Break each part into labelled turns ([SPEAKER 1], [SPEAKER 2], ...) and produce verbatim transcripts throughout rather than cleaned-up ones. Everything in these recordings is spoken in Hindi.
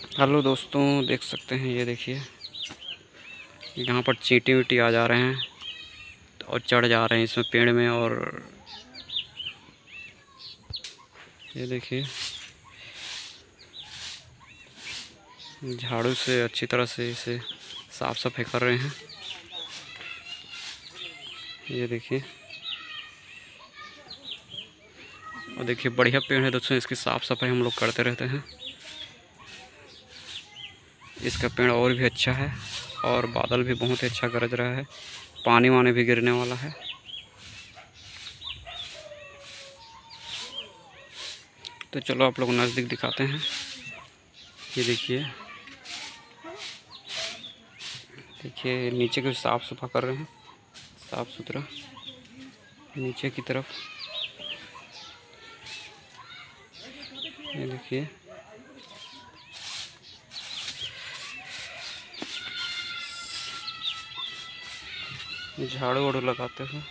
[SPEAKER 1] हेलो दोस्तों, देख सकते हैं ये देखिए यहाँ पर चींटी वीटी आ जा रहे हैं और चढ़ जा रहे हैं इसमें पेड़ में। और ये देखिए झाड़ू से अच्छी तरह से इसे साफ सफाई कर रहे हैं। ये देखिए, और देखिए बढ़िया पेड़ है दोस्तों, इसकी साफ सफाई हम लोग करते रहते हैं। इसका पेड़ और भी अच्छा है और बादल भी बहुत ही अच्छा गरज रहा है, पानी वानी भी गिरने वाला है। तो चलो आप लोग नज़दीक दिखाते हैं। ये देखिए देखिए नीचे को साफ़ सुथरा कर रहे हैं, साफ़ सुथरा नीचे की तरफ। ये देखिए झाड़ू वाड़ू लगाते हैं।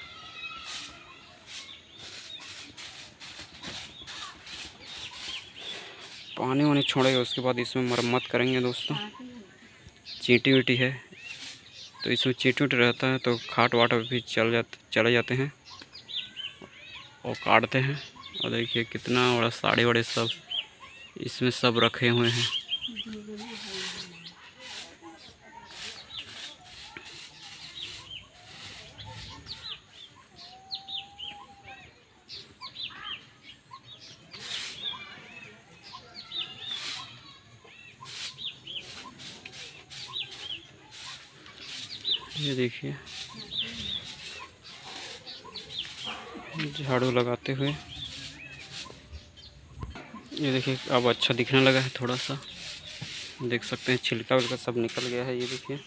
[SPEAKER 1] पानी वानी छोड़ेगा, उसके बाद इसमें मरम्मत करेंगे दोस्तों। चींटी वीटी है तो इसमें चींटी वीटी रहता है तो खाट वाट भी चल जाते चले जाते हैं और काटते हैं। और देखिए कितना बड़ा साड़ी वाड़ी सब इसमें सब रखे हुए हैं। ये देखिए झाड़ू लगाते हुए। ये देखिए अब अच्छा दिखने लगा है थोड़ा सा, देख सकते हैं छिलका विलका सब निकल गया है। ये देखिए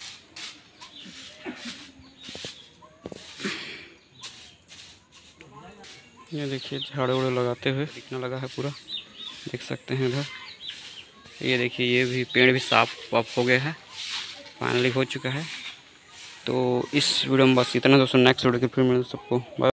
[SPEAKER 1] ये देखिए झाड़ू वाड़ू लगाते हुए दिखने लगा है पूरा, देख सकते हैं इधर। ये देखिए ये भी पेड़ भी साफ वाफ हो गया है, फाइनली हो चुका है। तो इस वीडियो में बस इतना दोस्तों, नेक्स्ट वीडियो के फिर मिलते सबको बाय।